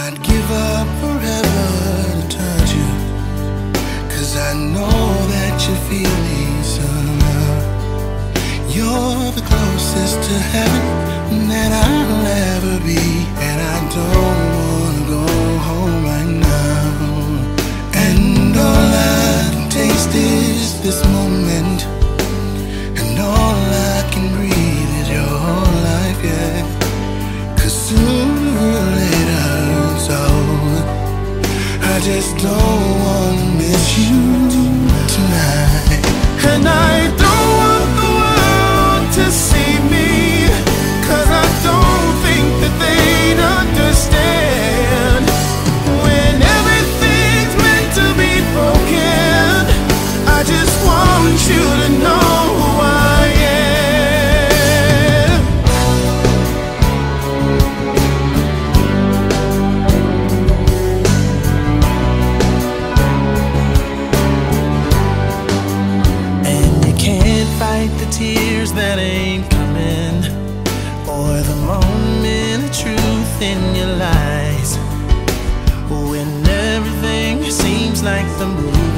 I'd give up forever to touch you, 'cause I know that you feel me somehow. You're the closest to heaven that I'll ever be, and I don't wanna go home right now. And all I can taste is this moment, and all I can breathe is your life, yeah. 'Cause sooner or later it's over. I just don't wanna miss you tonight. And I don't want the world to see me, 'cause I don't think that they'd understand. When everything's meant to be broken, I just want you to know who I am. And you can't fight the tears that ain't coming, or the moment of truth in your lies. When everything seems like the moon